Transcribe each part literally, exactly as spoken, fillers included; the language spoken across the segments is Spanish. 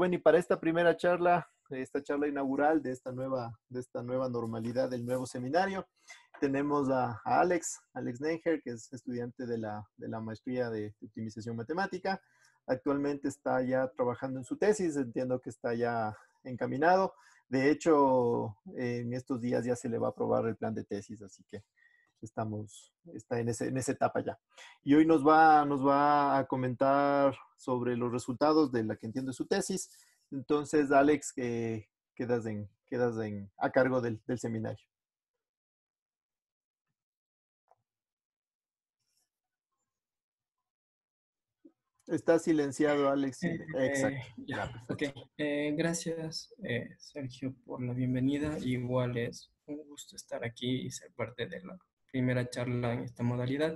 bueno, y para esta primera charla, esta charla inaugural de esta nueva, de esta nueva normalidad, del nuevo seminario, tenemos a, a Alex, Alex Nenger, que es estudiante de la, de la maestría de optimización matemática. Actualmente está ya trabajando en su tesis, entiendo que está ya encaminado. De hecho, en estos días ya se le va a aprobar el plan de tesis, así que estamos, está en, ese, en esa etapa ya. Y hoy nos va, nos va a comentar sobre los resultados de la que entiende su tesis. Entonces, Alex, eh, quedas, en, quedas en, a cargo del, del seminario. Está silenciado, Alex. Eh, Exacto. ya, Ya, ok. perfecto. Eh, gracias, eh, Sergio, por la bienvenida. Igual es un gusto estar aquí y ser parte de la primera charla en esta modalidad.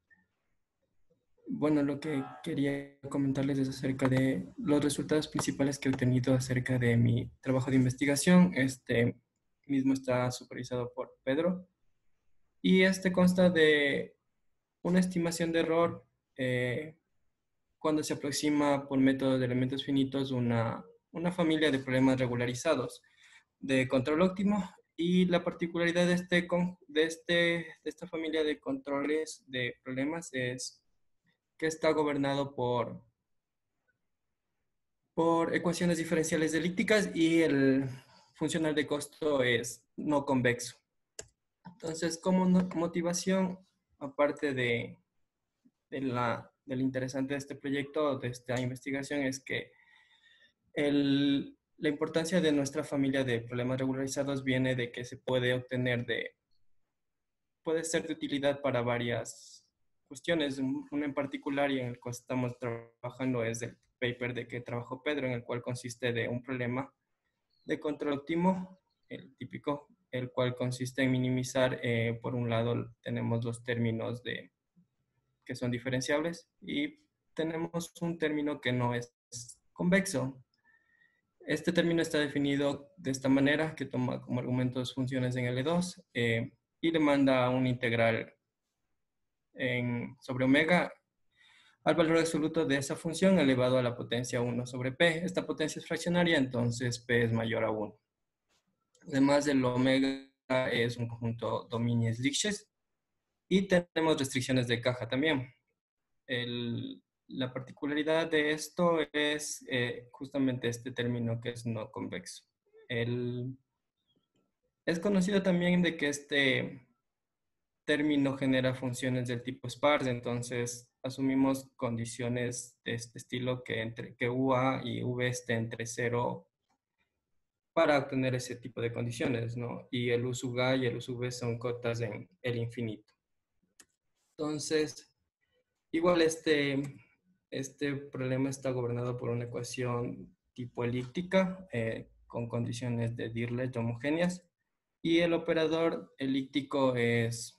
Bueno, lo que quería comentarles es acerca de los resultados principales que he obtenido acerca de mi trabajo de investigación. Este mismo está supervisado por Pedro y este consta de una estimación de error eh, cuando se aproxima por método de elementos finitos una, una familia de problemas regularizados de control óptimo, y la particularidad de, este, de, este, de esta familia de controles de problemas es que está gobernado por, por ecuaciones diferenciales elípticas y el funcional de costo es no convexo. Entonces, como motivación, aparte de, de la, del interesante de este proyecto, de esta investigación, es que el, la importancia de nuestra familia de problemas regularizados viene de que se puede obtener de, puede ser de utilidad para varias cuestiones. Una en particular y en el cual estamos trabajando es el paper de que trabajó Pedro, en el cual consiste de un problema de control óptimo, el típico, el cual consiste en minimizar, eh, por un lado tenemos los términos de, que son diferenciables y tenemos un término que no es convexo. Este término está definido de esta manera, que toma como argumentos funciones en L dos eh, y le manda un integral en, sobre omega al valor absoluto de esa función elevado a la potencia uno sobre P. Esta potencia es fraccionaria, entonces P es mayor a uno. Además, el omega es un conjunto Dominies-Lipschitz y tenemos restricciones de caja también. El, la particularidad de esto es eh, justamente este término que es no convexo. El, es conocido también de que este término genera funciones del tipo sparse, entonces asumimos condiciones de este estilo que, entre, que U A y V esté entre cero para obtener ese tipo de condiciones, ¿no? Y el U sub A y el U sub V son cotas en el infinito. Entonces, igual este, este problema está gobernado por una ecuación tipo elíptica eh, con condiciones de Dirichlet homogéneas, y el operador elíptico es,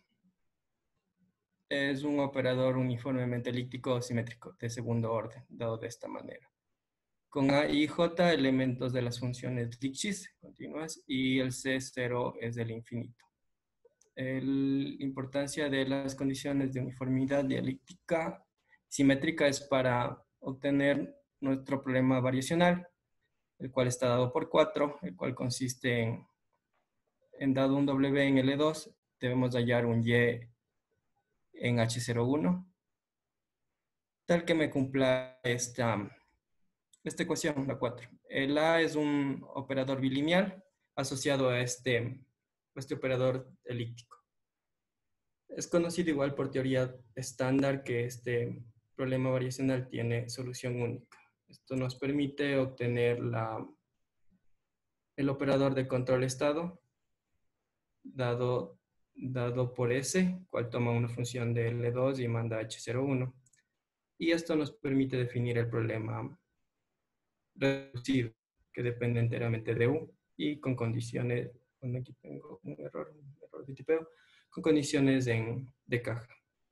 es un operador uniformemente elíptico o simétrico de segundo orden, dado de esta manera. Con A y J elementos de las funciones Lipschitz continuas y el C cero es del infinito. La importancia de las condiciones de uniformidad dialéctica simétrica es para obtener nuestro problema variacional, el cual está dado por cuatro, el cual consiste en, en dado un W en L dos, debemos hallar un Y en H cero uno, tal que me cumpla esta, esta ecuación, la cuatro. El A es un operador bilineal asociado a este, este operador elíptico. Es conocido igual por teoría estándar que este problema variacional tiene solución única. Esto nos permite obtener la, el operador de control estado dado, dado por S, cual toma una función de L dos y manda H cero uno. Y esto nos permite definir el problema reducido, que depende enteramente de U y con condiciones, bueno, aquí tengo un error, un error de tipeo, con condiciones en, de caja.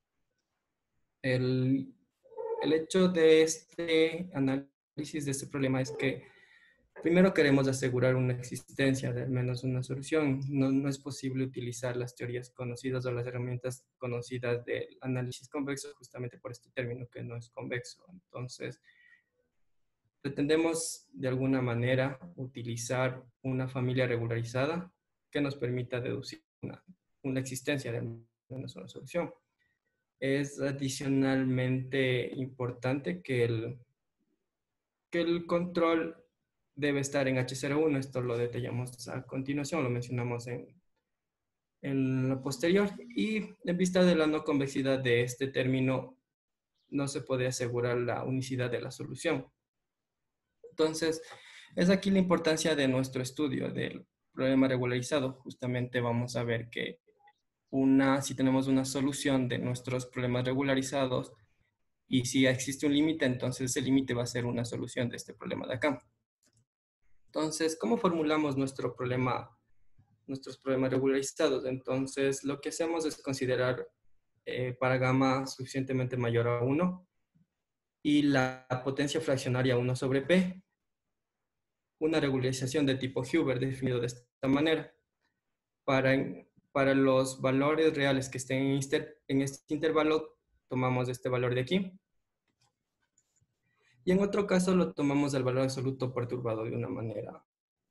El, el hecho de este análisis de este problema es que primero queremos asegurar una existencia de al menos una solución. No, no es posible utilizar las teorías conocidas o las herramientas conocidas del análisis convexo justamente por este término que no es convexo. Entonces, pretendemos de alguna manera utilizar una familia regularizada que nos permita deducir una, una existencia de una sola solución. Es adicionalmente importante que el, que el control debe estar en H cero uno. Esto lo detallamos a continuación, lo mencionamos en, en lo posterior. Y en vista de la no convexidad de este término, no se puede asegurar la unicidad de la solución. Entonces, es aquí la importancia de nuestro estudio del problema regularizado. Justamente vamos a ver que una, si tenemos una solución de nuestros problemas regularizados y si existe un límite, entonces ese límite va a ser una solución de este problema de acá. Entonces, ¿cómo formulamos nuestro problema, nuestros problemas regularizados? Entonces, lo que hacemos es considerar eh, para gamma suficientemente mayor a uno y la potencia fraccionaria uno sobre P, una regularización de tipo Huber definido de esta manera. Para, para los valores reales que estén en este, en este intervalo, tomamos este valor de aquí. Y en otro caso lo tomamos del valor absoluto perturbado de una manera,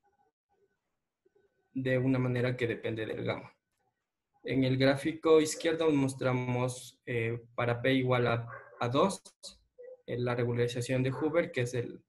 de una manera que depende del gamma. En el gráfico izquierdo mostramos eh, para P igual a, a dos, eh, la regularización de Huber, que es el,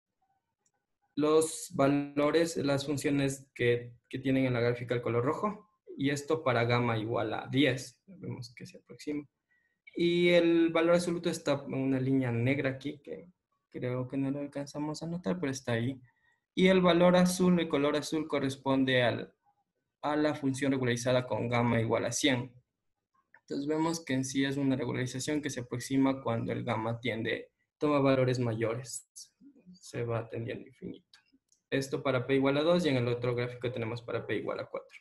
los valores, las funciones que, que tienen en la gráfica el color rojo, y esto para gamma igual a diez, vemos que se aproxima. Y el valor absoluto está en una línea negra aquí, que creo que no lo alcanzamos a notar, pero está ahí. Y el valor azul, el color azul corresponde al, a la función regularizada con gamma igual a cien. Entonces vemos que en sí es una regularización que se aproxima cuando el gamma tiende, toma valores mayores. Se va tendiendo infinito. Esto para P igual a dos y en el otro gráfico tenemos para P igual a cuatro.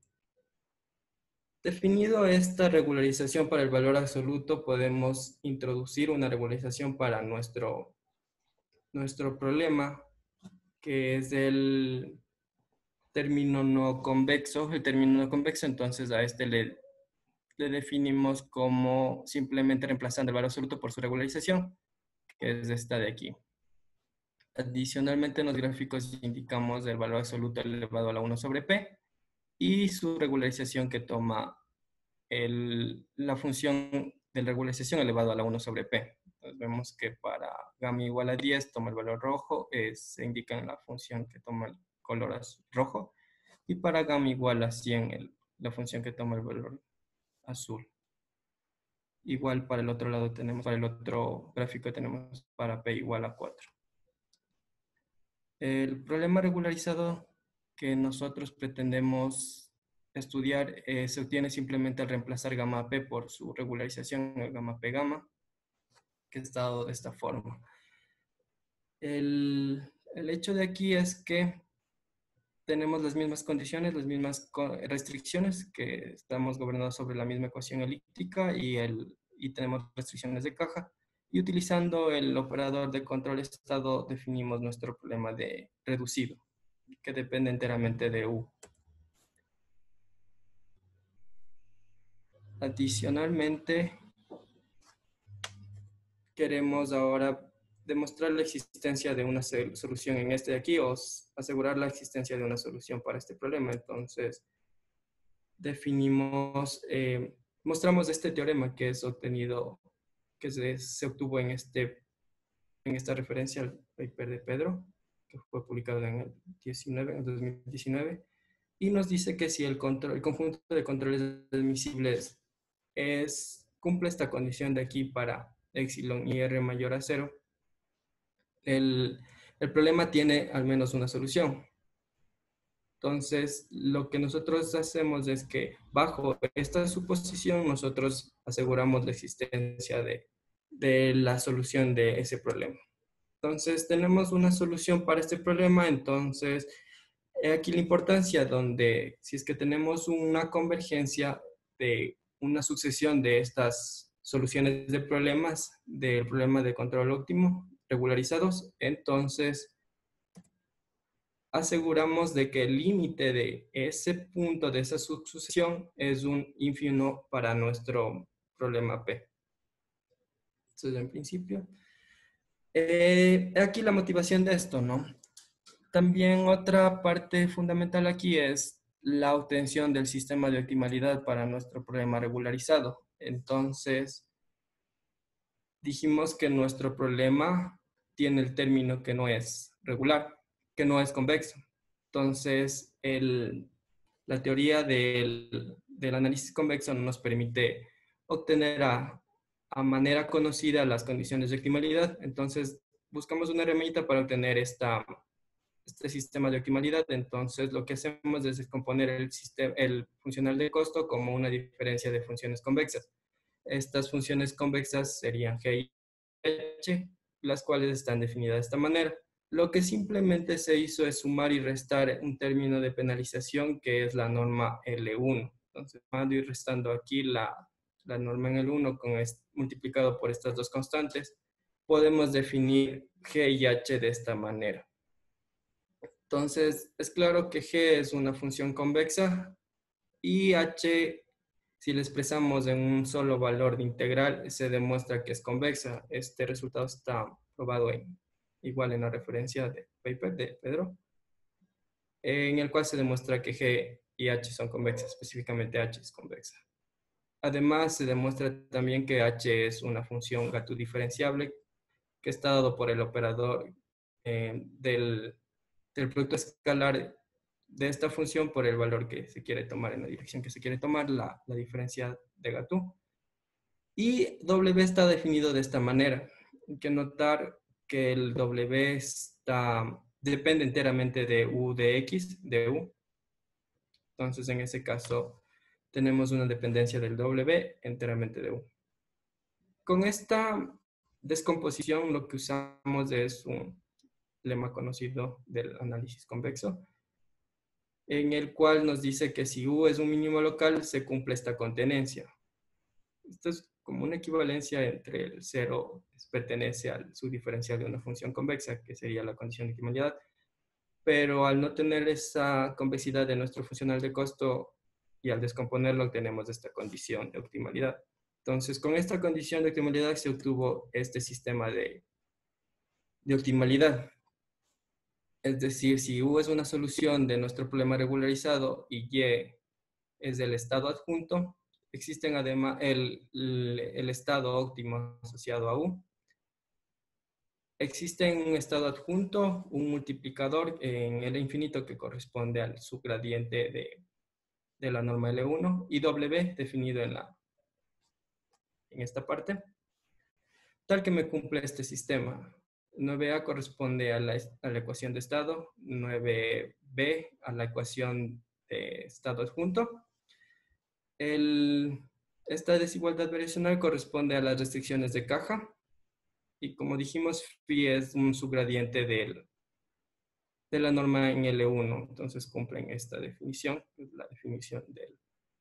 Definido esta regularización para el valor absoluto, podemos introducir una regularización para nuestro, nuestro problema, que es el término no convexo. El término no convexo, entonces a este le, le definimos como simplemente reemplazando el valor absoluto por su regularización, que es esta de aquí. Adicionalmente, en los gráficos indicamos el valor absoluto elevado a la uno sobre P y su regularización que toma el, la función de regularización elevado a la uno sobre P. Entonces vemos que para gamma igual a diez toma el valor rojo, eh, se indica en la función que toma el color rojo, y para gamma igual a cien, el, la función que toma el valor azul. Igual para el otro lado tenemos, para el otro gráfico tenemos para P igual a cuatro. El problema regularizado que nosotros pretendemos estudiar eh, se obtiene simplemente al reemplazar gamma P por su regularización, el gamma P gamma, que está dado de esta forma. El, el hecho de aquí es que tenemos las mismas condiciones, las mismas restricciones, que estamos gobernados sobre la misma ecuación elíptica y, el, y tenemos restricciones de caja. Y utilizando el operador de control estado definimos nuestro problema de reducido, que depende enteramente de U. Adicionalmente, queremos ahora demostrar la existencia de una solución en este de aquí o asegurar la existencia de una solución para este problema. Entonces, definimos, eh, mostramos este teorema que es obtenido, que se, se obtuvo en, este, en esta referencia al paper de Pedro, que fue publicado en el, diecinueve, en el dos mil diecinueve, y nos dice que si el, control, el conjunto de controles admisibles es, cumple esta condición de aquí para epsilon y r mayor a cero, el, el problema tiene al menos una solución. Entonces, lo que nosotros hacemos es que bajo esta suposición nosotros aseguramos la existencia de, de la solución de ese problema. Entonces, tenemos una solución para este problema. Entonces, aquí la importancia donde si es que tenemos una convergencia de una sucesión de estas soluciones de problemas, del problema de control óptimo regularizados, entonces aseguramos de que el límite de ese punto de esa sucesión es un ínfimo para nuestro problema P. Entonces, en principio, Eh, aquí la motivación de esto, ¿no? También otra parte fundamental aquí es la obtención del sistema de optimalidad para nuestro problema regularizado. Entonces, dijimos que nuestro problema tiene el término que no es regular, que no es convexo. Entonces, el, la teoría del, del análisis convexo no nos permite obtener a, a manera conocida las condiciones de optimalidad. Entonces, buscamos una herramienta para obtener esta, este sistema de optimalidad. Entonces, lo que hacemos es descomponer el, sistema, el funcional de costo como una diferencia de funciones convexas. Estas funciones convexas serían G y H, las cuales están definidas de esta manera. Lo que simplemente se hizo es sumar y restar un término de penalización que es la norma L uno. Entonces, sumando y restando aquí la, la norma en L uno con este, multiplicado por estas dos constantes, podemos definir G y H de esta manera. Entonces, es claro que G es una función convexa y H, si le expresamos en un solo valor de integral, se demuestra que es convexa. Este resultado está probado en, igual en la referencia de paper de Pedro, en el cual se demuestra que G y H son convexas, específicamente H es convexa. Además, se demuestra también que H es una función Gauss diferenciable que está dado por el operador eh, del, del producto escalar de esta función por el valor que se quiere tomar en la dirección que se quiere tomar, la, la diferencia de Gauss. Y W está definido de esta manera. Hay que notar que el W está, depende enteramente de U de X, de U. Entonces, en ese caso, tenemos una dependencia del W enteramente de U. Con esta descomposición, lo que usamos es un lema conocido del análisis convexo, en el cual nos dice que si U es un mínimo local, se cumple esta contenencia. Esto es como una equivalencia entre el cero, pertenece al subdiferencial de una función convexa, que sería la condición de optimalidad, pero al no tener esa convexidad de nuestro funcional de costo y al descomponerlo tenemos esta condición de optimalidad. Entonces, con esta condición de optimalidad se obtuvo este sistema de, de optimalidad. Es decir, si U es una solución de nuestro problema regularizado y Y es el estado adjunto, existen además el, el, el estado óptimo asociado a U. Existe un estado adjunto, un multiplicador en L infinito que corresponde al subgradiente de, de la norma L uno y W definido en, la, en esta parte, tal que me cumple este sistema. nueve A corresponde a la, a la ecuación de estado, nueve B a la ecuación de estado adjunto. El, esta desigualdad variacional corresponde a las restricciones de caja y como dijimos, phi es un subgradiente del, de la norma en L uno, entonces cumplen esta definición, es la definición del,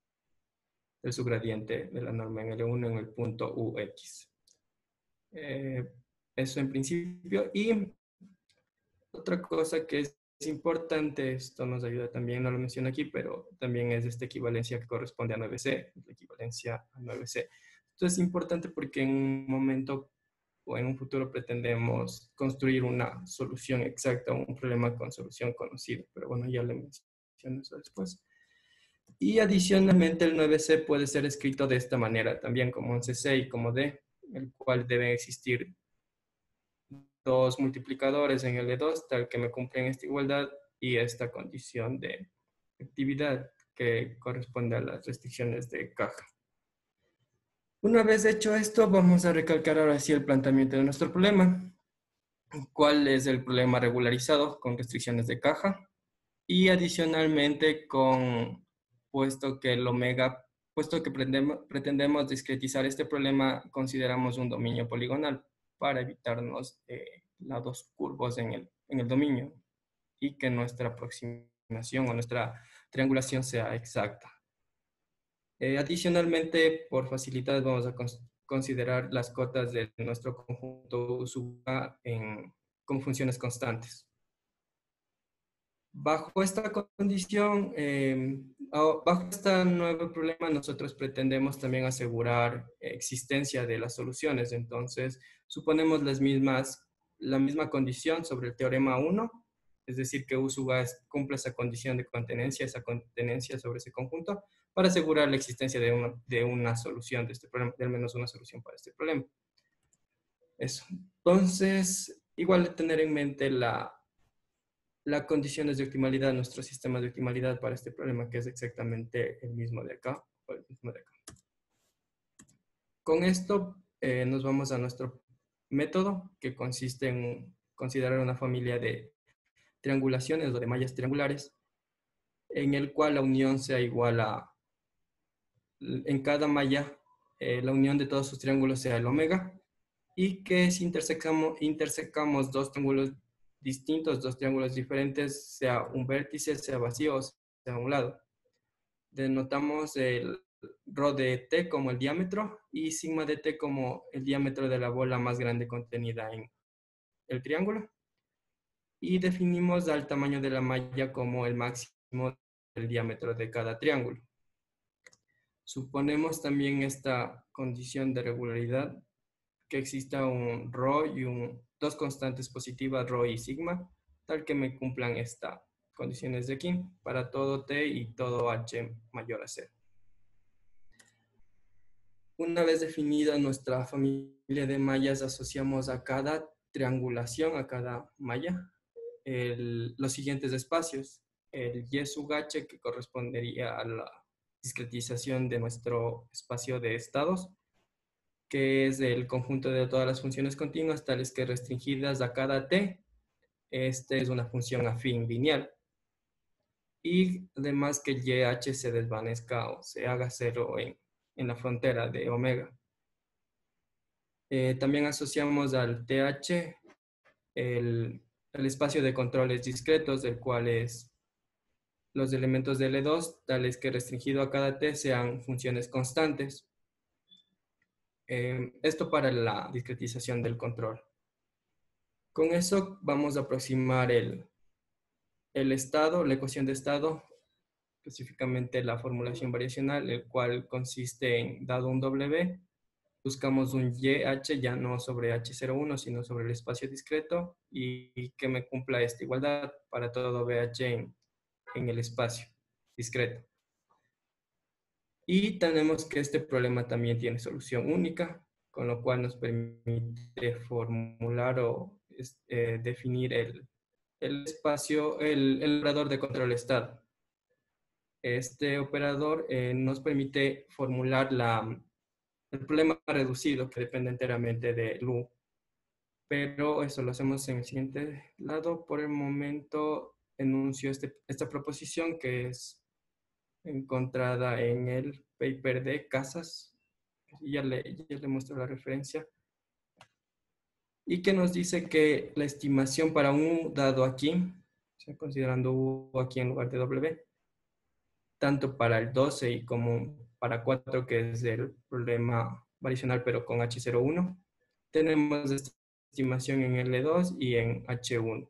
del subgradiente de la norma en L uno en el punto U X. Eh, eso en principio. Y otra cosa que es importante, esto nos ayuda también, no lo menciono aquí, pero también es esta equivalencia que corresponde a nueve C, la equivalencia a nueve C. Esto es importante porque en un momento o en un futuro pretendemos construir una solución exacta a un problema con solución conocida, pero bueno, ya le menciono eso después. Y adicionalmente el nueve C puede ser escrito de esta manera, también como once C y como D, el cual deben existir dos multiplicadores en L dos, tal que me cumplen esta igualdad y esta condición de actividad que corresponde a las restricciones de caja. Una vez hecho esto, vamos a recalcar ahora sí el planteamiento de nuestro problema. ¿Cuál es el problema regularizado con restricciones de caja? Y adicionalmente con, puesto que el omega, puesto que pretendemos, pretendemos discretizar este problema, consideramos un dominio poligonal para evitarnos eh, lados curvos en el, en el dominio y que nuestra aproximación o nuestra triangulación sea exacta. Eh, adicionalmente, por facilidad, vamos a cons considerar las cotas de nuestro conjunto sub A en, con funciones constantes. Bajo esta condición, eh, bajo este nuevo problema, nosotros pretendemos también asegurar existencia de las soluciones. Entonces, suponemos las mismas la misma condición sobre el teorema uno, es decir, que U sub A cumple esa condición de contenencia, esa contenencia sobre ese conjunto, para asegurar la existencia de una, de una solución de este problema, de al menos una solución para este problema. Eso. Entonces, igual tener en mente la, las condiciones de optimalidad, nuestro sistema de optimalidad para este problema, que es exactamente el mismo de acá, o el mismo de acá. Con esto eh, nos vamos a nuestro método, que consiste en considerar una familia de triangulaciones o de mallas triangulares, en el cual la unión sea igual a, en cada malla, eh, la unión de todos sus triángulos sea el omega, y que si intersecamos, intersecamos dos triángulos distintos, dos triángulos diferentes, sea un vértice, sea vacío, o sea un lado. Denotamos el rho de t como el diámetro y sigma de t como el diámetro de la bola más grande contenida en el triángulo. Y definimos al tamaño de la malla como el máximo del diámetro de cada triángulo. Suponemos también esta condición de regularidad, que exista un rho y un, dos constantes positivas, rho y sigma, tal que me cumplan estas condiciones de aquí para todo t y todo h mayor a cero. Una vez definida nuestra familia de mallas, asociamos a cada triangulación, a cada malla, el, los siguientes espacios. El y sub h, que correspondería a la discretización de nuestro espacio de estados, que es el conjunto de todas las funciones continuas, tales que restringidas a cada t. Este es una función afín lineal. Y además que el Y H se desvanezca o se haga cero en, en la frontera de omega. Eh, también asociamos al T H el, el espacio de controles discretos, del cual es los elementos de L dos, tales que restringido a cada t sean funciones constantes. Eh, esto para la discretización del control. Con eso vamos a aproximar el, el estado, la ecuación de estado, específicamente la formulación variacional, el cual consiste en, dado un W, buscamos un Y H ya no sobre H cero uno, sino sobre el espacio discreto, y, y que me cumpla esta igualdad para todo B H en, en el espacio discreto. Y tenemos que este problema también tiene solución única, con lo cual nos permite formular o eh, definir el, el espacio, el, el operador de control estado. Este operador eh, nos permite formular la, el problema reducido, que depende enteramente de U. Pero eso lo hacemos en el siguiente lado. Por el momento enuncio este, esta proposición, que es encontrada en el paper de Casas. Ya le, ya le muestro la referencia. Y que nos dice que la estimación para un U dado aquí, o sea, considerando U aquí en lugar de W, tanto para el doce y como para cuatro, que es el problema variacional pero con H cero uno, tenemos esta estimación en L dos y en H uno.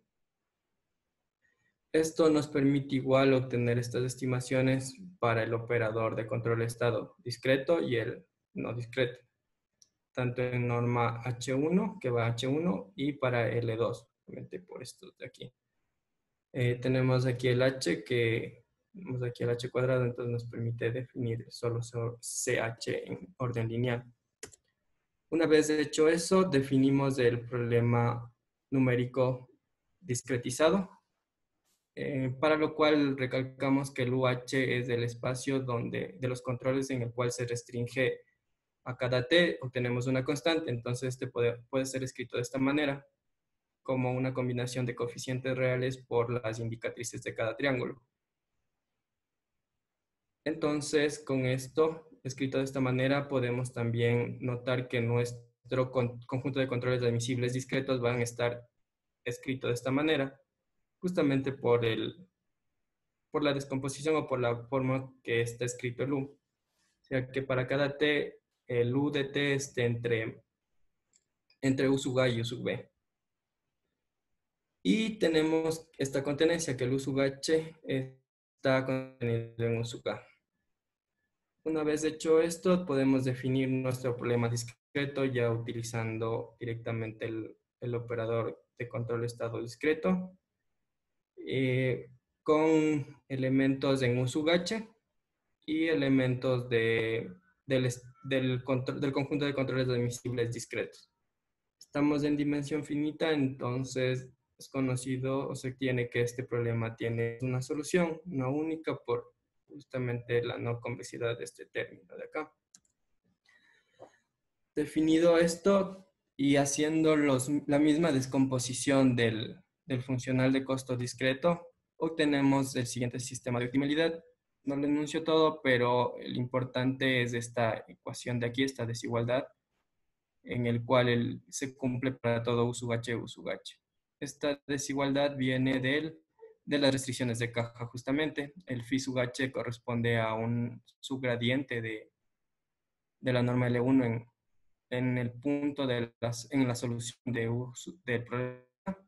Esto nos permite igual obtener estas estimaciones para el operador de control de estado discreto y el no discreto, tanto en norma H uno, que va a H uno, y para L dos, obviamente por estos de aquí. Eh, tenemos aquí el H, que tenemos aquí el H cuadrado, entonces nos permite definir solo C H en orden lineal. Una vez hecho eso, definimos el problema numérico discretizado, eh, para lo cual recalcamos que el U H es el espacio donde, de los controles en el cual se restringe a cada t, obtenemos una constante. Entonces este puede, puede ser escrito de esta manera, como una combinación de coeficientes reales por las indicatrices de cada triángulo. Entonces, con esto, escrito de esta manera, podemos también notar que nuestro con, conjunto de controles admisibles discretos van a estar escritos de esta manera, justamente por, el, por la descomposición o por la forma que está escrito el U. O sea que para cada t, el U de t esté entre, entre U sub A y U sub B. Y tenemos esta contenencia, que el U sub H está contenido en U sub A. Una vez hecho esto, podemos definir nuestro problema discreto ya utilizando directamente el, el operador de control de estado discreto eh, con elementos en Usugache y elementos de, del, del, control, del conjunto de controles admisibles discretos. Estamos en dimensión finita, entonces es conocido o se tiene que este problema tiene una solución, una única, por justamente la no convexidad de este término de acá. Definido esto y haciendo los, la misma descomposición del, del funcional de costo discreto, obtenemos el siguiente sistema de optimalidad. No lo enuncio todo, pero lo importante es esta ecuación de aquí, esta desigualdad, en el cual el, se cumple para todo U sub H, U sub H. Esta desigualdad viene del, de las restricciones de caja, justamente. El phi sub H corresponde a un subgradiente de, de la norma L uno en, en el punto de las, en la solución de U, del problema.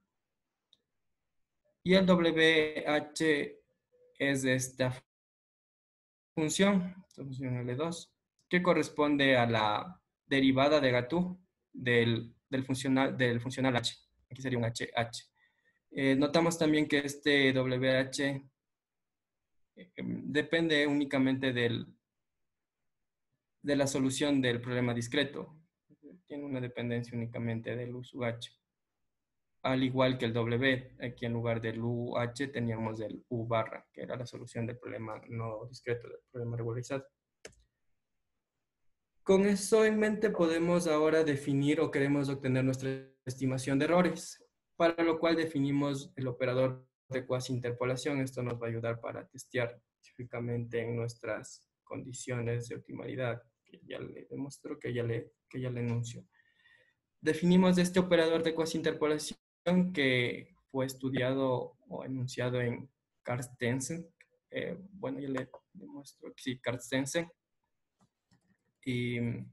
Y el W H es esta función, función L dos, que corresponde a la derivada de Gauss del, del, funcional, del funcional H. Aquí sería un H H. Eh, notamos también que este W H eh, depende únicamente del, de la solución del problema discreto. Tiene una dependencia únicamente del U sub H. Al igual que el W, aquí en lugar del U H teníamos el U barra, que era la solución del problema no discreto, del problema regularizado. Con eso en mente podemos ahora definir o queremos obtener nuestra estimación de errores, para lo cual definimos el operador de cuasi interpolación. Esto nos va a ayudar para testear específicamente en nuestras condiciones de optimalidad, que ya le demostró, que ya le, que ya le enuncio. Definimos este operador de cuasi interpolación que fue estudiado o enunciado en Carstensen. Eh, bueno, ya le demuestro que sí, Carstensen. Y,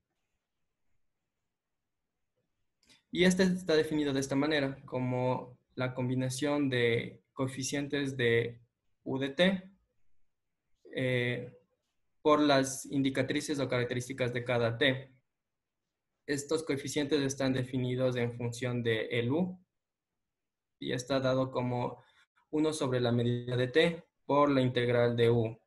y este está definido de esta manera, como la combinación de coeficientes de U de T eh, por las indicatrices o características de cada T. Estos coeficientes están definidos en función de el U y está dado como uno sobre la medida de T por la integral de U.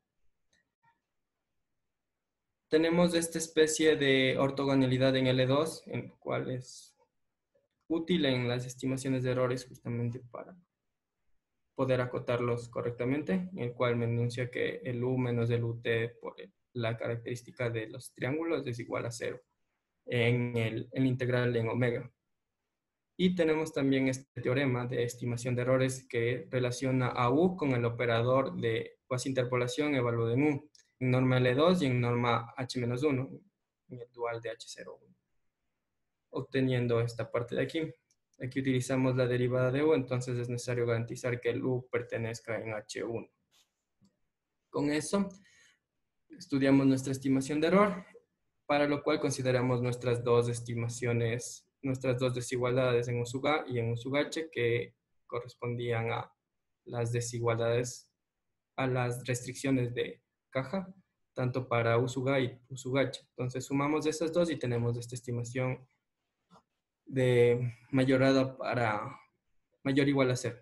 Tenemos esta especie de ortogonalidad en L dos, en cual es útil en las estimaciones de errores justamente para poder acotarlos correctamente, en el cual me enuncia que el U menos el U T por la característica de los triángulos es igual a cero en el, en el integral en omega. Y tenemos también este teorema de estimación de errores que relaciona a U con el operador de cuasi interpolación evaluado en U, en norma L dos y en norma H menos uno, en el dual de H cero uno. Obteniendo esta parte de aquí. Aquí utilizamos la derivada de U, entonces es necesario garantizar que el U pertenezca en H uno. Con eso, estudiamos nuestra estimación de error, para lo cual consideramos nuestras dos estimaciones, nuestras dos desigualdades en U sub A y en U sub H, que correspondían a las desigualdades, a las restricciones de caja, tanto para U sub A y U sub H. Entonces sumamos esas dos y tenemos esta estimación de mayorada para mayor o igual a cero.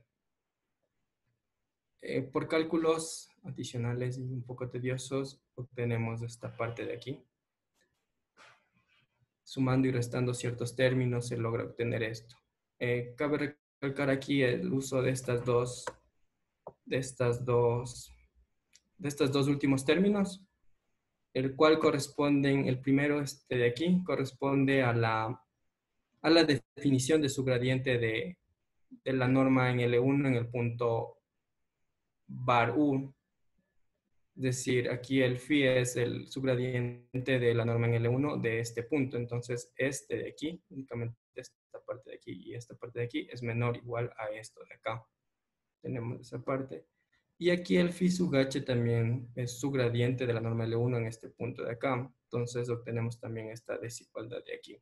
Eh, por cálculos adicionales y un poco tediosos, obtenemos esta parte de aquí. Sumando y restando ciertos términos se logra obtener esto. Eh, cabe recalcar aquí el uso de estas dos, de estas dos, de estos dos últimos términos, el cual corresponden, el primero este de aquí, corresponde a la, a la definición de su gradiente de, de la norma en L uno en el punto bar U. Es decir, aquí el phi es el subgradiente de la norma en L uno de este punto. Entonces, este de aquí, únicamente esta parte de aquí y esta parte de aquí, es menor o igual a esto de acá. Tenemos esa parte. Y aquí el phi sub h también es subgradiente de la norma L uno en este punto de acá. Entonces, obtenemos también esta desigualdad de aquí.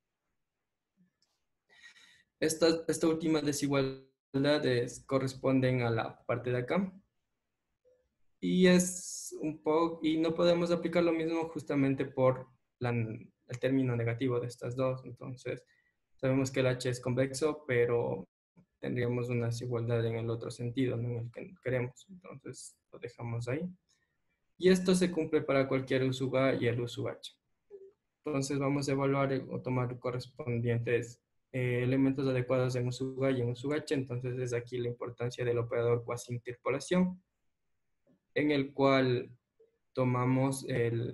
Esta, esta última desigualdad es, corresponden a la parte de acá. Y es un poco, y no podemos aplicar lo mismo justamente por la, el término negativo de estas dos. Entonces, Sabemos que el H es convexo, pero tendríamos una desigualdad en el otro sentido, no en el que queremos. Entonces lo dejamos ahí. Y esto se cumple para cualquier U sub A y el U sub H. Entonces vamos a evaluar o tomar correspondientes eh, elementos adecuados en U sub A y en U sub H. Entonces es aquí la importancia del operador cuasi interpolación, en el cual tomamos el,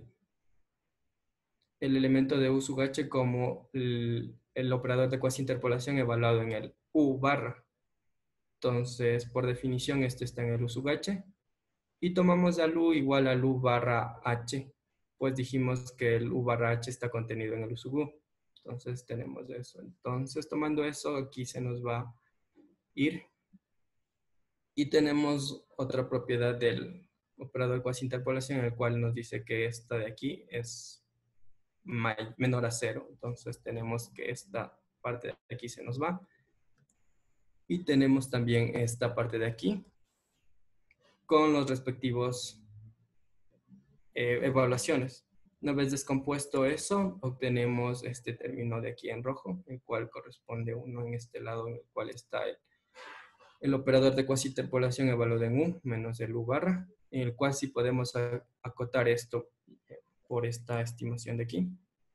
el elemento de U sub H como el, el operador de cuasi interpolación evaluado en el U barra. Entonces, por definición, este está en el U sub H. Y tomamos al U igual al U barra H. Pues dijimos que el U barra H está contenido en el U sub U. Entonces, tenemos eso. Entonces, tomando eso, aquí se nos va a ir. Y tenemos otra propiedad del operador cuasi interpolación, en el cual nos dice que esta de aquí es menor a cero. Entonces, tenemos que esta parte de aquí se nos va. Y tenemos también esta parte de aquí con los respectivos eh, evaluaciones. Una vez descompuesto eso, obtenemos este término de aquí en rojo, el cual corresponde uno en este lado, en el cual está el, el operador de cuasi interpolación evaluado en U menos el U barra, en el cual sí podemos acotar esto por esta estimación de aquí,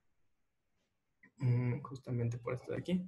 justamente por esto de aquí.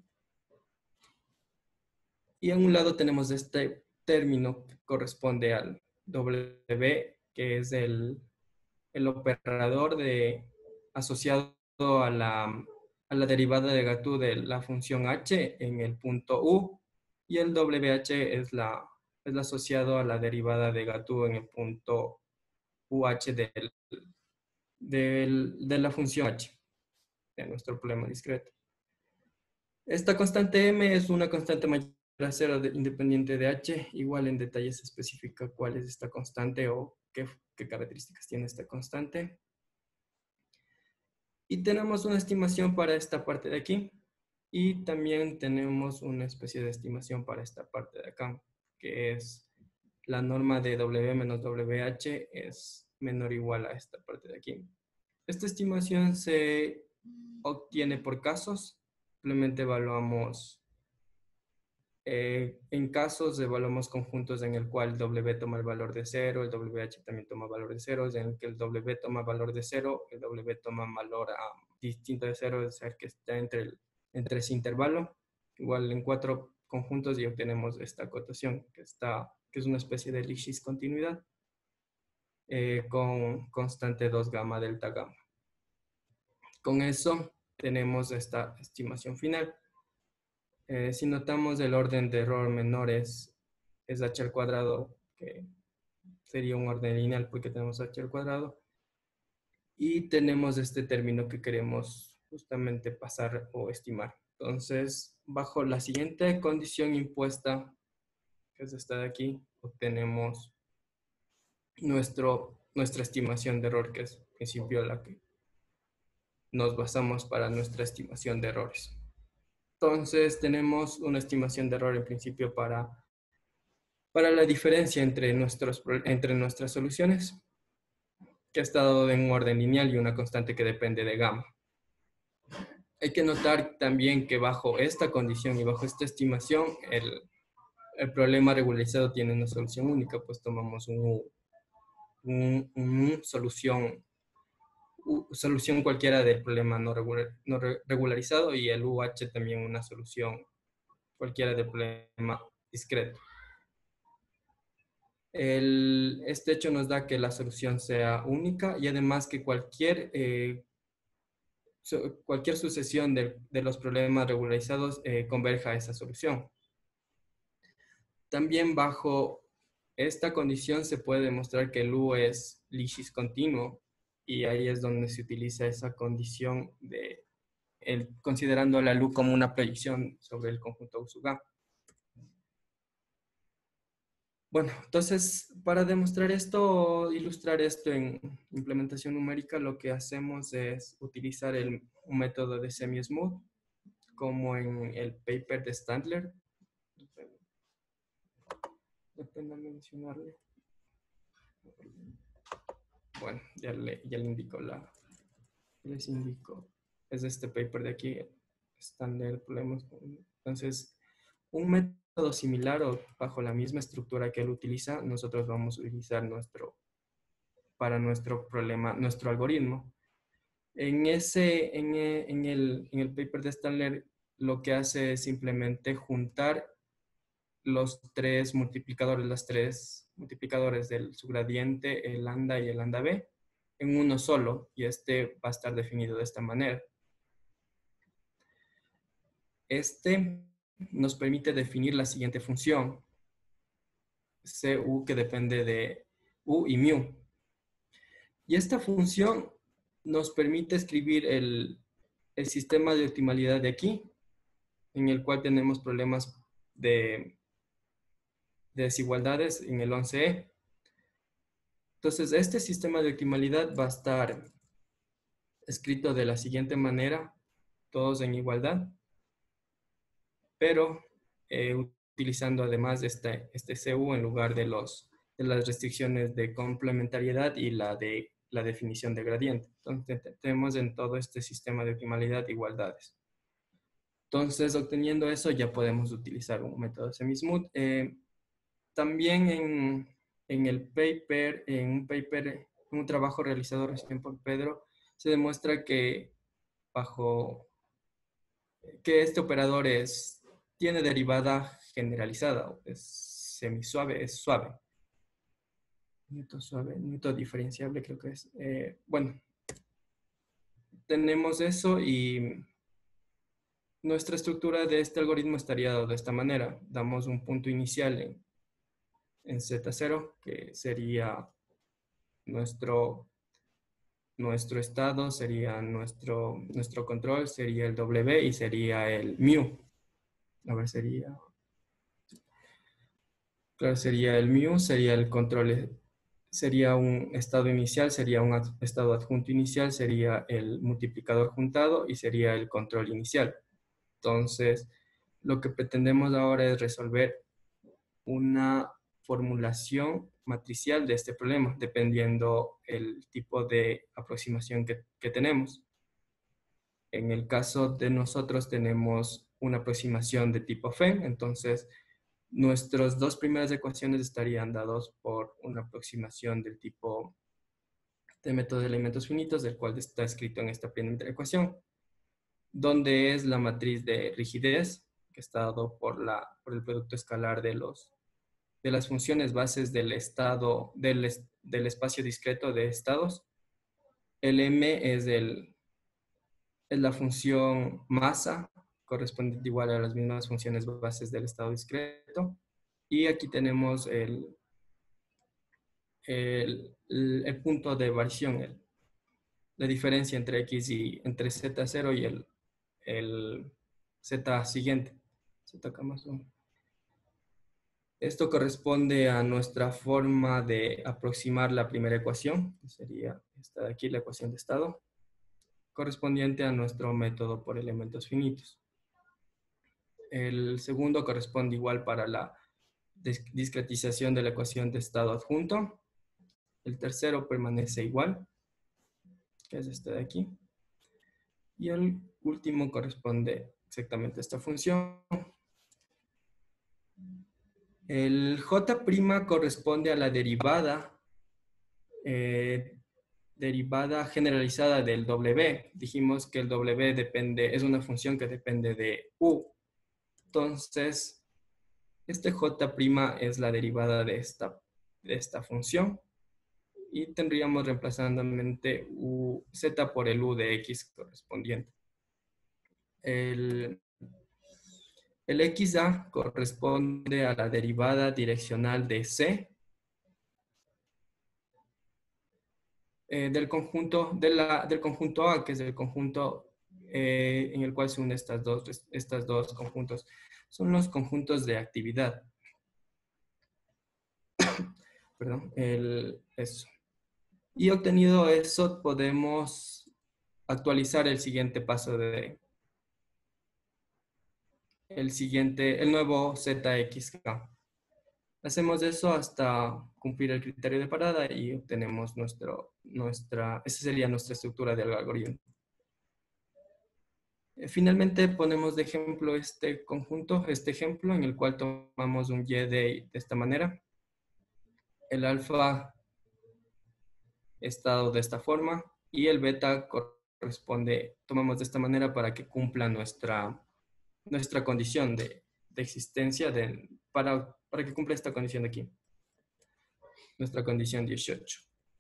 Y en un lado tenemos este término que corresponde al W, que es el, el operador de, asociado a la, a la derivada de Gatú de la función h en el punto U, y el W H es, la, es asociado a la derivada de Gatú en el punto U H del, del, de la función h, de nuestro problema discreto. Esta constante m es una constante mayor a cero de, independiente de h. Igual en detalle se especifica cuál es esta constante o qué, qué características tiene esta constante. Y tenemos una estimación para esta parte de aquí. Y también tenemos una especie de estimación para esta parte de acá, que es la norma de W menos W H es menor o igual a esta parte de aquí. Esta estimación se obtiene por casos. Simplemente evaluamos, eh, en casos evaluamos conjuntos en el cual W toma el valor de cero, el W H también toma valor de cero, en el que el W toma valor de cero, el W toma valor a, distinto de cero, es decir, que está entre, el, entre ese intervalo. Igual en cuatro conjuntos y obtenemos esta acotación, que, está, que es una especie de Lipschitz continuidad, eh, con constante dos gamma delta gamma. Con eso tenemos esta estimación final. Eh, si notamos el orden de error menores es h al cuadrado, que sería un orden lineal porque tenemos h al cuadrado. Y tenemos este término que queremos justamente pasar o estimar. Entonces, bajo la siguiente condición impuesta, que es esta de aquí, obtenemos nuestro, nuestra estimación de error, que es en principio la que nos basamos para nuestra estimación de errores. Entonces, tenemos una estimación de error en principio para, para la diferencia entre, nuestros, entre nuestras soluciones, que ha estado en un orden lineal y una constante que depende de gamma. Hay que notar también que bajo esta condición y bajo esta estimación, el, el problema regularizado tiene una solución única, pues tomamos un, un, un solución, u, solución cualquiera del problema no, regular, no regularizado, y el U H también una solución cualquiera del problema discreto. El, este hecho nos da que la solución sea única y además que cualquier, eh, su, cualquier sucesión de, de, los problemas regularizados eh, converja a esa solución. También bajo esta condición se puede demostrar que el U es Lipschitz continuo, y ahí es donde se utiliza esa condición de el, considerando a la L U como una proyección sobre el conjunto U sub A. Bueno, entonces, para demostrar esto, ilustrar esto en implementación numérica, lo que hacemos es utilizar el método de semi-smooth, como en el paper de Standler. Depende mencionarle. Bueno, ya le, ya le indico la, les indico. Es este paper de aquí, estándar, problemas. Entonces, un método similar o bajo la misma estructura que él utiliza, nosotros vamos a utilizar nuestro, para nuestro problema, nuestro algoritmo. En, ese, en, en, el, en el paper de Stadler, lo que hace es simplemente juntar los tres multiplicadores, las tres multiplicadores del subgradiente, el lambda y el lambda b, en uno solo, y este va a estar definido de esta manera. Este nos permite definir la siguiente función, cu, que depende de u y mu. Y esta función nos permite escribir el, el sistema de optimalidad de aquí, en el cual tenemos problemas de, de desigualdades en el once e. Entonces, este sistema de optimalidad va a estar escrito de la siguiente manera, todos en igualdad, pero eh, utilizando además este, este cu en lugar de, los, de las restricciones de complementariedad y la, de, la definición de gradiente. Entonces, tenemos en todo este sistema de optimalidad igualdades. Entonces, obteniendo eso, ya podemos utilizar un método semi-smooth. Eh, también en, en el paper, en un paper, en un trabajo realizado recién por Pedro, se demuestra que bajo que este operador es, tiene derivada generalizada, es semisuave, es suave. Neto suave, neto diferenciable creo que es. Eh, bueno, tenemos eso y nuestra estructura de este algoritmo estaría dado de esta manera. Damos un punto inicial en, en zeta cero, que sería nuestro, nuestro estado, sería nuestro, nuestro control, sería el W y sería el mu. A ver, sería... Claro, sería el mu, sería el control, sería un estado inicial, sería un estado adjunto inicial, sería el multiplicador juntado y sería el control inicial. Entonces, lo que pretendemos ahora es resolver una formulación matricial de este problema, dependiendo el tipo de aproximación que, que tenemos. En el caso de nosotros tenemos una aproximación de tipo F E N, entonces nuestras dos primeras ecuaciones estarían dadas por una aproximación del tipo de método de elementos finitos, del cual está escrito en esta primera ecuación, donde es la matriz de rigidez, que está dado por, la, por el producto escalar de, los, de las funciones bases del estado, del, del espacio discreto de estados. El M es, el, es la función masa, correspondiente igual a las mismas funciones bases del estado discreto. Y aquí tenemos el, el, el punto de variación, el, la diferencia entre x y entre zeta cero y el, el z siguiente. Z más uno. Esto corresponde a nuestra forma de aproximar la primera ecuación, que sería esta de aquí, la ecuación de estado, correspondiente a nuestro método por elementos finitos. El segundo corresponde igual para la discretización de la ecuación de estado adjunto. El tercero permanece igual, que es este de aquí. Y el último corresponde exactamente a esta función. El J' corresponde a la derivada, eh, derivada generalizada del W. Dijimos que el W depende, es una función que depende de U. Entonces, este J' es la derivada de esta, de esta función. Y tendríamos reemplazandamente u, z por el u de x correspondiente. El, el xa corresponde a la derivada direccional de c eh, del, conjunto, de la, del conjunto A, que es el conjunto eh, en el cual se unen estas dos, estas dos conjuntos. Son los conjuntos de actividad. Perdón, el, eso. Y obtenido eso, podemos actualizar el siguiente paso de el siguiente, el nuevo Z X K. Hacemos eso hasta cumplir el criterio de parada y obtenemos nuestro, nuestra, esa sería nuestra estructura del algoritmo. Eh, Finalmente ponemos de ejemplo este conjunto, este ejemplo en el cual tomamos un Y de, de esta manera. El alfa está dado de esta forma y el beta corresponde, tomamos de esta manera para que cumpla nuestra, nuestra condición de, de existencia, de, para, para que cumpla esta condición de aquí, nuestra condición dieciocho.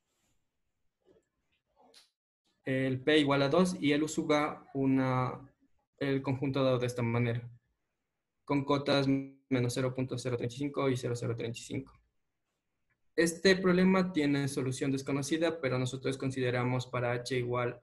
El P igual a dos y el U sub A una, el conjunto dado de esta manera, con cotas menos cero punto cero treinta y cinco y cero punto cero treinta y cinco. Este problema tiene solución desconocida, pero nosotros consideramos para h igual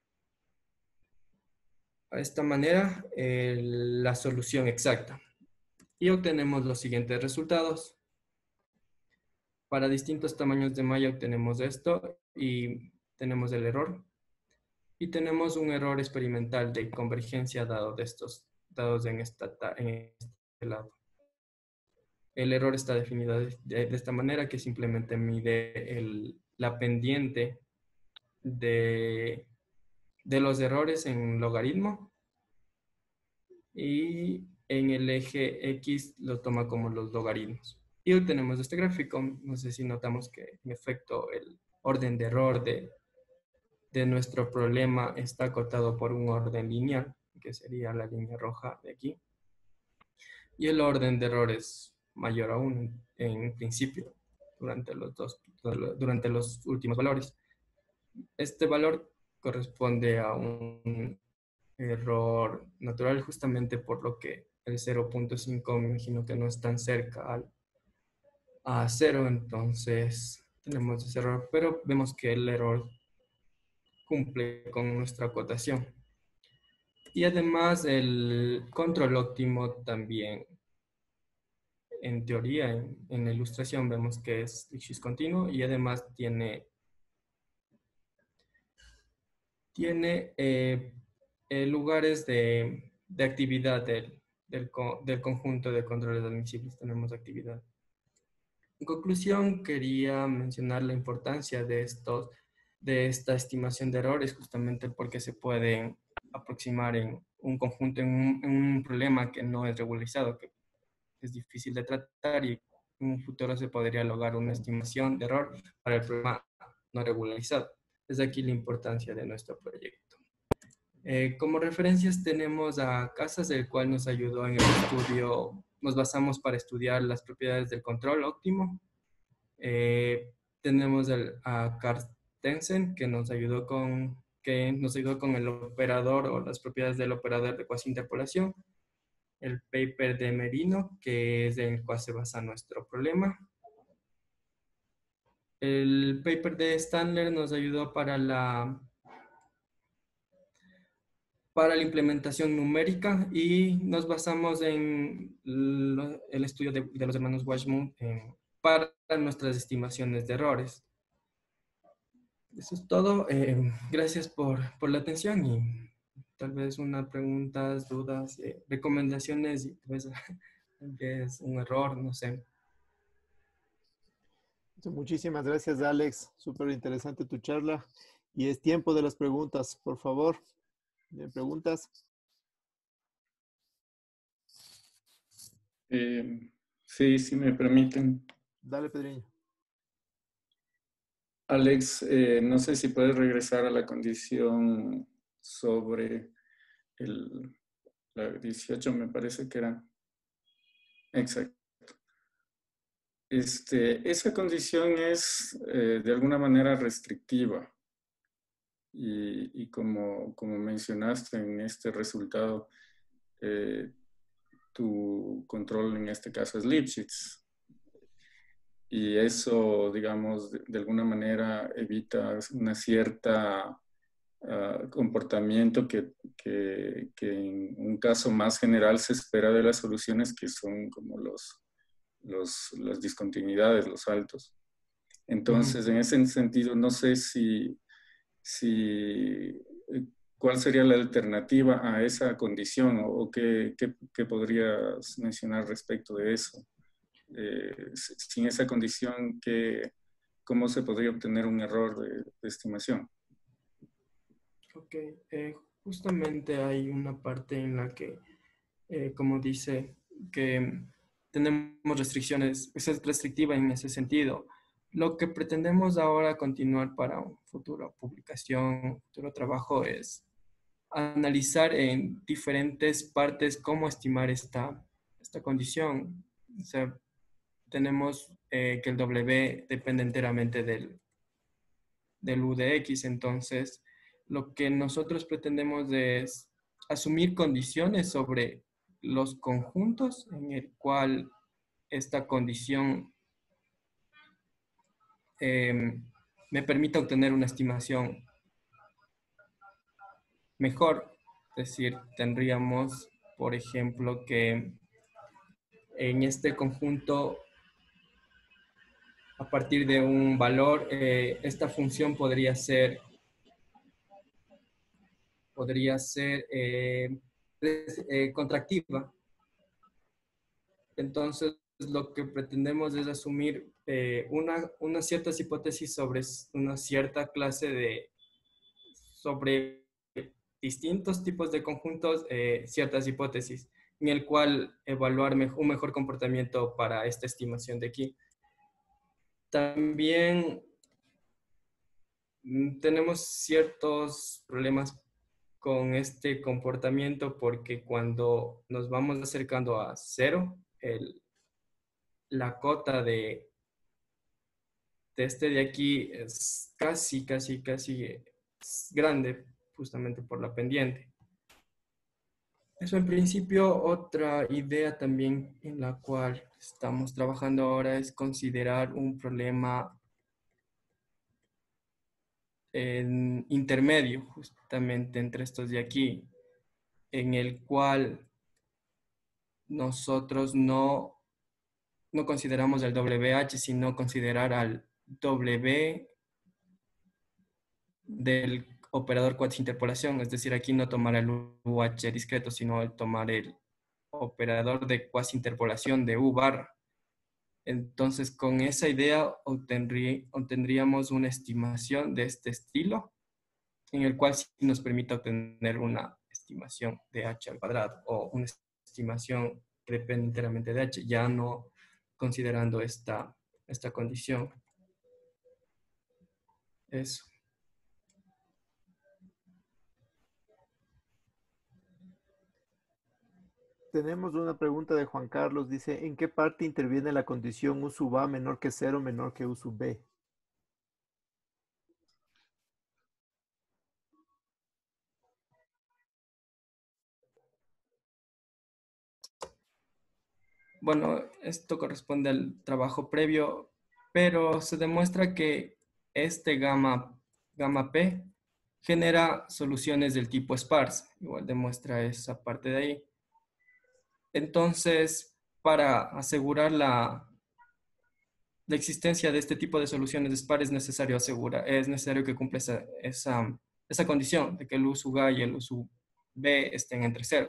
a esta manera eh, la solución exacta. Y obtenemos los siguientes resultados. Para distintos tamaños de malla obtenemos esto y tenemos el error. Y tenemos un error experimental de convergencia dado de estos dados en, esta, en este lado. El error está definido de, de, de esta manera, que simplemente mide el, la pendiente de, de los errores en logaritmo y en el eje X lo toma como los logaritmos. Y obtenemos este gráfico. No sé si notamos que en efecto el orden de error de, de nuestro problema está acotado por un orden lineal, que sería la línea roja de aquí. Y el orden de error es mayor aún en principio durante los, dos, durante los últimos valores. Este valor corresponde a un error natural justamente por lo que el cero punto cinco me imagino que no es tan cerca al, a cero, entonces tenemos ese error, pero vemos que el error cumple con nuestra acotación. Y además el control óptimo también, en teoría, en, en la ilustración vemos que es discontinuo y además tiene, tiene eh, eh, lugares de, de actividad del, del, del conjunto de controles admisibles. Tenemos actividad. En conclusión, quería mencionar la importancia de, estos, de esta estimación de errores, justamente porque se pueden aproximar en un conjunto, en un, en un problema que no es regularizado, que es difícil de tratar, y en un futuro se podría lograr una estimación de error para el problema no regularizado. Es aquí la importancia de nuestro proyecto. Eh, como referencias tenemos a Casas, el cual nos ayudó en el estudio, nos basamos para estudiar las propiedades del control óptimo. Eh, tenemos el, a Carstensen, que nos ayudó con que nos ayudó con el operador o las propiedades del operador de cuasi-interpolación. El paper de Merino, que es en el cual se basa nuestro problema. El paper de Standler nos ayudó para la, para la implementación numérica y nos basamos en lo, el estudio de, de los hermanos Washmund eh, para nuestras estimaciones de errores. Eso es todo. Eh, gracias por, por la atención y tal vez unas preguntas, dudas, eh, recomendaciones, y tal vez es un error, no sé. Muchísimas gracias, Alex. Súper interesante tu charla. Y es tiempo de las preguntas, por favor. ¿Tienen preguntas? Eh, sí, si me permiten. Dale, Pedriño. Alex, eh, no sé si puedes regresar a la condición sobre el, la dieciocho, me parece que era. Exacto. Este, esa condición es eh, de alguna manera restrictiva y, y como, como mencionaste en este resultado, eh, tu control en este caso es Lipschitz. Y eso, digamos, de, de alguna manera evita una cierta uh, comportamiento que, que, que en un caso más general se espera de las soluciones, que son como los, los, las discontinuidades, los saltos. Entonces, uh-huh. En ese sentido, no sé si, si cuál sería la alternativa a esa condición o, o qué, qué, qué podrías mencionar respecto de eso. Eh, sin esa condición, que, ¿cómo se podría obtener un error de, de estimación? Ok, eh, justamente hay una parte en la que, eh, como dice, que tenemos restricciones, es restrictiva en ese sentido. Lo que pretendemos ahora continuar para un futuro publicación, futuro trabajo es analizar en diferentes partes cómo estimar esta, esta condición. O sea, tenemos eh, que el W depende enteramente del, del U de X, entonces lo que nosotros pretendemos es asumir condiciones sobre los conjuntos en el cual esta condición eh, me permita obtener una estimación mejor. Es decir, tendríamos, por ejemplo, que en este conjunto, a partir de un valor, eh, esta función podría ser, podría ser eh, eh, contractiva. Entonces, lo que pretendemos es asumir eh, una, unas ciertas hipótesis sobre una cierta clase de, sobre distintos tipos de conjuntos, eh, ciertas hipótesis, en el cual evaluar me un mejor comportamiento para esta estimación de aquí. También mm, tenemos ciertos problemas con este comportamiento porque cuando nos vamos acercando a cero, el, la cota de, de este de aquí es casi, casi, casi grande, justamente por la pendiente. Eso en principio, otra idea también en la cual estamos trabajando ahora es considerar un problema en intermedio, justamente entre estos de aquí, en el cual nosotros no, no consideramos el W H, sino considerar al W del operador cuatis interpolación, es decir, aquí no tomar el U H discreto, sino el tomar el operador de cuasi interpolación de U barra. Entonces, con esa idea obtendrí, obtendríamos una estimación de este estilo, en el cual sí nos permite obtener una estimación de H al cuadrado o una estimación que depende enteramente de H, ya no considerando esta, esta condición. Eso. Tenemos una pregunta de Juan Carlos. Dice, ¿en qué parte interviene la condición U sub A menor que cero menor que U sub B? Bueno, esto corresponde al trabajo previo, pero se demuestra que este gamma, gamma P genera soluciones del tipo sparse. Igual demuestra esa parte de ahí. Entonces, para asegurar la, la existencia de este tipo de soluciones de sparse es necesario, asegurar, es necesario que cumpla esa, esa, esa condición de que el U sub A y el U sub B estén entre cero.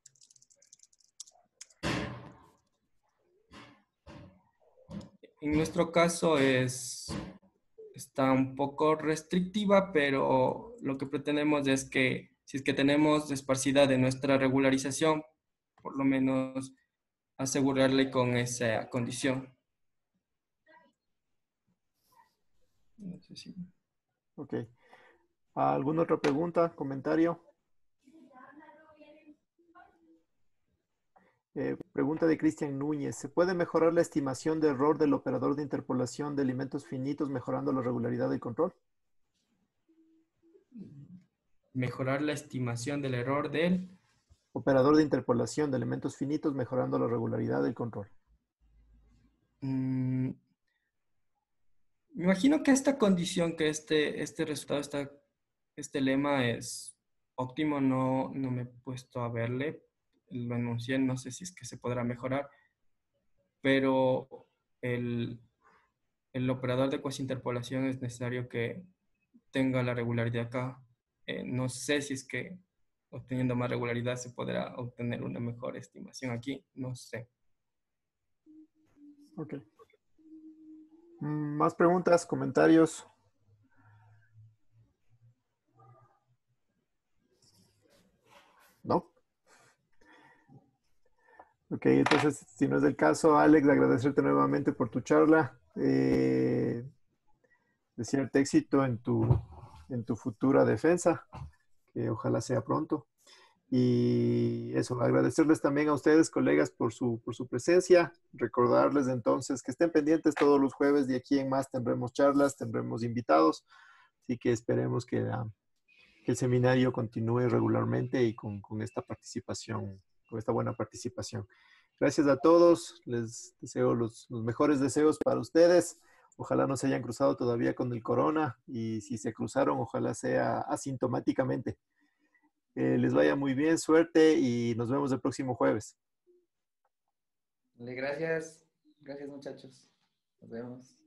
En nuestro caso es, está un poco restrictiva, pero lo que pretendemos es que si es que tenemos esparcidad de nuestra regularización, por lo menos asegurarle con esa condición. No sé si... Ok. ¿Alguna otra pregunta, comentario? Eh, pregunta de Cristian Núñez. ¿Se puede mejorar la estimación de error del operador de interpolación de elementos finitos mejorando la regularidad del control? Mejorar la estimación del error del Operador de interpolación de elementos finitos mejorando la regularidad del control. Mm, me imagino que esta condición, que este, este resultado, esta, este lema es óptimo, no, no me he puesto a verle, lo enuncié, no sé si es que se podrá mejorar, pero el, el operador de cuasi interpolación es necesario que tenga la regularidad acá. Eh, no sé si es que obteniendo más regularidad se podrá obtener una mejor estimación aquí, no sé. Ok. Mm, ¿Más preguntas, comentarios? ¿No? Ok, entonces, si no es el caso, Alex, agradecerte nuevamente por tu charla. Eh, desearte éxito en tu, en tu futura defensa, que ojalá sea pronto. Y eso, agradecerles también a ustedes, colegas, por su, por su presencia. Recordarles entonces que estén pendientes todos los jueves. De aquí en más tendremos charlas, tendremos invitados. Así que esperemos que, la, que el seminario continúe regularmente y con, con esta participación, con esta buena participación. Gracias a todos. Les deseo los, los mejores deseos para ustedes. Ojalá no se hayan cruzado todavía con el corona y si se cruzaron, ojalá sea asintomáticamente. Eh, les vaya muy bien, suerte y nos vemos el próximo jueves. Gracias, gracias muchachos. Nos vemos.